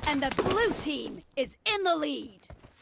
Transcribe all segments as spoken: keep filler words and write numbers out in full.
And the blue team is in the lead.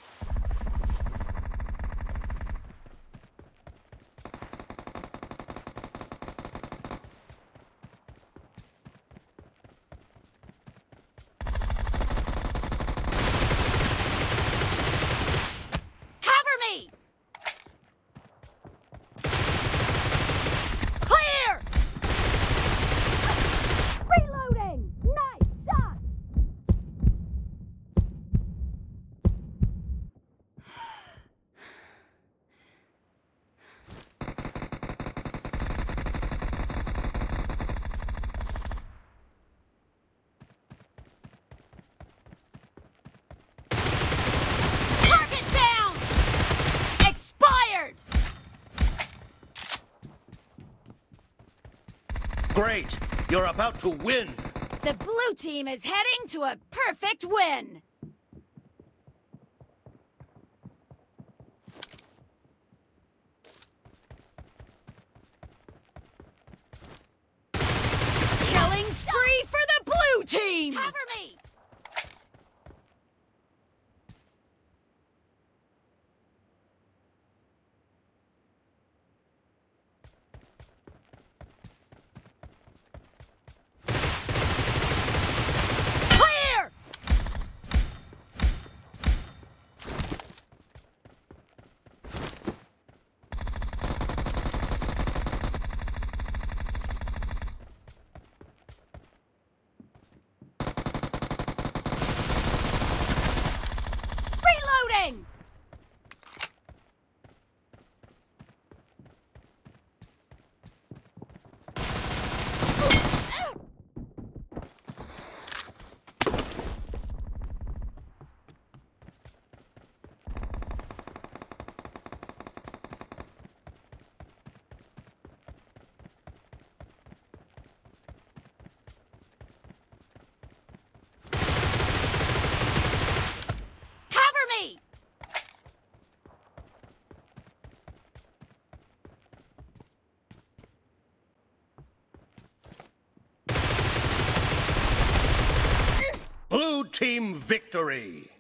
Great! You're about to win! The blue team is heading to a perfect win! Killing spree for the blue team! Cover me! Blue team victory!